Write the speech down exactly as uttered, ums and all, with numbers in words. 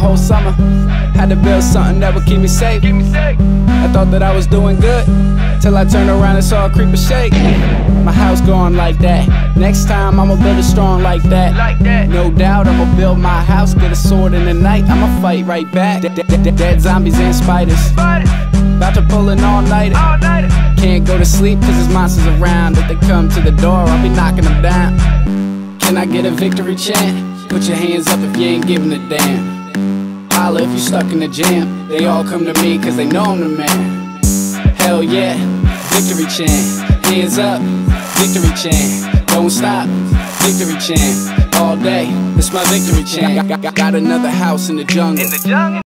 whole summer. Had to build something that would keep me safe. I thought that I was doing good, till I turned around and saw a creeper shake. My house going like that. Next time I'ma build it strong like that. No doubt I'ma build my house, get a sword in the night, I'ma fight right back. Dead zombies and spiders, about to pull an all-nighter. Can't go to sleep cause there's monsters around. If they come to the door, I'll be knocking them down. Can I get a victory chant? Put your hands up if you ain't giving a damn. Holla if you stuck in the jam. They all come to me cause they know I'm the man. Hell yeah, victory chant. Hands up, victory chant. Don't stop, victory chant. All day, it's my victory chant. Got, got, got another house in the jungle.